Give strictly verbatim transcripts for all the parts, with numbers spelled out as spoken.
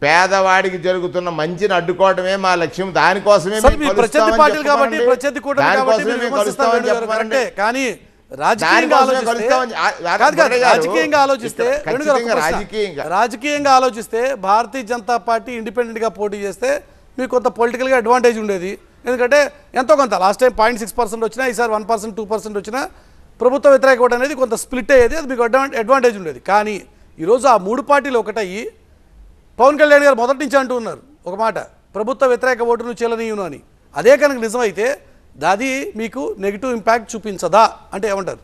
పేదవాడికి జరుగుతున్న మంచిని అడ్డుకోవడమే మా లక్ష్యం. దానికోసమే ప్రత్యర్థి పార్టీలు కాబట్టి ప్రత్యర్థి కూటమి కాబట్టి విమర్శిస్తామని చెప్పారంటే, కానీ రాజకీయంగా ఆలోచిస్తే రాజకీయంగా ఆలోచిస్తే భారతీయ జనతా పార్టీ ఇండిపెండెంట్ గా పోటీ చేస్తే మీకు కొంత పొలిటికల్ గా అడ్వాంటేజ్ ఉండేది. ఎందుకంటే ఎంతో కొంత last time point six percent వచ్చినా ఈసారి వన్ పర్సెంట్ టూ పర్సెంట్ వచ్చినా ప్రభుత్వ వ్యతిరేక ఓటు అనేది కొంత స్ప్లిట్ అయ్యేది, అది మీకు అడ్వాంటేజ్ ఉండేది. కానీ ఈరోజు ఆ మూడు పార్టీలు ఒకటయ్యి పవన్ కళ్యాణ్ గారు మొదటి నుంచి అంటూ ఉన్నారు ఒక మాట, ప్రభుత్వ వ్యతిరేక ఓటును చెల్లనీయును అని. అదే కనుక నిజమైతే అది మీకు నెగిటివ్ ఇంపాక్ట్ చూపించదా అంటే ఏమంటారు?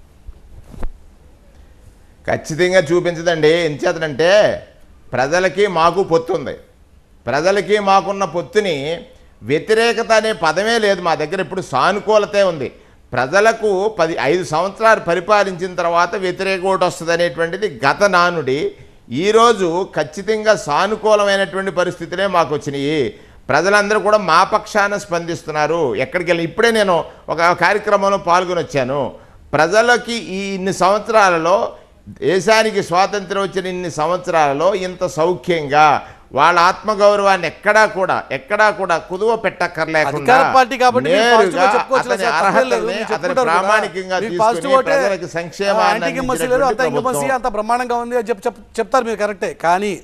ఖచ్చితంగా చూపించదండి. ఎంచేతనంటే ప్రజలకి మాకు పొత్తు ఉంది. ప్రజలకి మాకున్న పొత్తుని వ్యతిరేకత అనే పదమే లేదు మా దగ్గర. ఇప్పుడు సానుకూలతే ఉంది. ప్రజలకు పది ఐదు సంవత్సరాలు పరిపాలించిన తర్వాత వ్యతిరేక ఓటు వస్తుంది అనేటువంటిది గత నానుడి. ఈరోజు ఖచ్చితంగా సానుకూలమైనటువంటి పరిస్థితులే మాకు వచ్చినాయి. ప్రజలందరూ కూడా మా పక్షాన స్పందిస్తున్నారు. ఎక్కడికి వెళ్ళి ఇప్పుడే నేను ఒక కార్యక్రమంలో పాల్గొని వచ్చాను. ప్రజలకి ఈ ఇన్ని సంవత్సరాలలో, దేశానికి స్వాతంత్రం వచ్చిన ఇన్ని సంవత్సరాలలో ఇంత సౌఖ్యంగా వాళ్ళ ఆత్మగౌరవాన్ని ఎక్కడా కూడా ఎక్కడా కూడా కుదువ పెట్టక్కర్లేకుండా అర్హతల్ని అతని ప్రామాణికంగా తీసుకుని ప్రజలకు సంక్షేమాన్ని అంత బ్రహ్మాండంగా ఉంది అని చెప్పి చెప్తారు మీరు, కరెక్టే. కానీ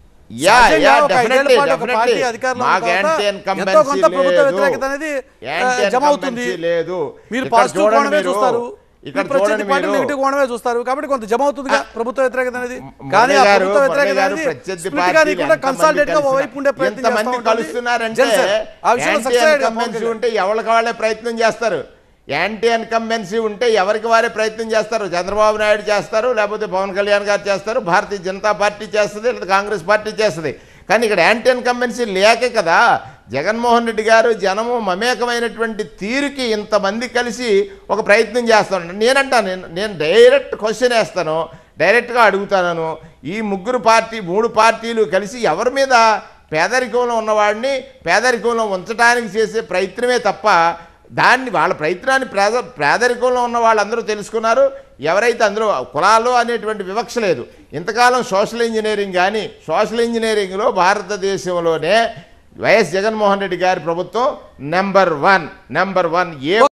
జమ అవుతుంది, మీరు పాజిటివ్ కోణమే చూస్తారు, ప్రత్యర్థి పార్టీ నెగిటివ్ కోణమే చూస్తారు, కాబట్టి కొంత జమ అవుతుంది ప్రభుత్వ వ్యతిరేకత అనేది. కానీ ఆ ప్రభుత్వ వ్యతిరేకత అనేది కన్సాలిడేట్ గా వైపు ఉండే ప్రయత్నం కలుస్తున్నారంటే ఉంటే ఎవరికి వాళ్ళే ప్రయత్నం చేస్తారు. యాంటీ ఇన్కంబెన్సీ ఉంటే ఎవరికి వారే ప్రయత్నం చేస్తారు. చంద్రబాబు నాయుడు చేస్తారు, లేకపోతే పవన్ కళ్యాణ్ గారు చేస్తారు, భారతీయ జనతా పార్టీ చేస్తుంది, లేదా కాంగ్రెస్ పార్టీ చేస్తుంది. కానీ ఇక్కడ యాంటీ ఇన్కంబెన్సీ లేకే కదా జగన్మోహన్ రెడ్డి గారు జనము మమేకమైనటువంటి తీరుకి ఇంతమంది కలిసి ఒక ప్రయత్నం చేస్తాను. నేనంటాను, నేను నేను డైరెక్ట్ క్వశ్చన్ వేస్తాను, డైరెక్ట్గా అడుగుతాను. ఈ ముగ్గురు పార్టీ మూడు పార్టీలు కలిసి ఎవరి మీద పేదరికంలో ఉన్నవాడిని పేదరికంలో ఉంచడానికి చేసే ప్రయత్నమే తప్ప దాన్ని వాళ్ళ ప్రయత్నాన్ని పేద పేదరికంలో ఉన్న వాళ్ళందరూ తెలుసుకున్నారు. ఎవరైతే అందులో కులాలు అనేటువంటి వివక్ష లేదు. ఇంతకాలం సోషల్ ఇంజనీరింగ్ కానీ సోషల్ ఇంజనీరింగ్లో భారతదేశంలోనే వైఎస్ జగన్మోహన్ రెడ్డి గారి ప్రభుత్వం నెంబర్ వన్ నెంబర్ వన్ ఏ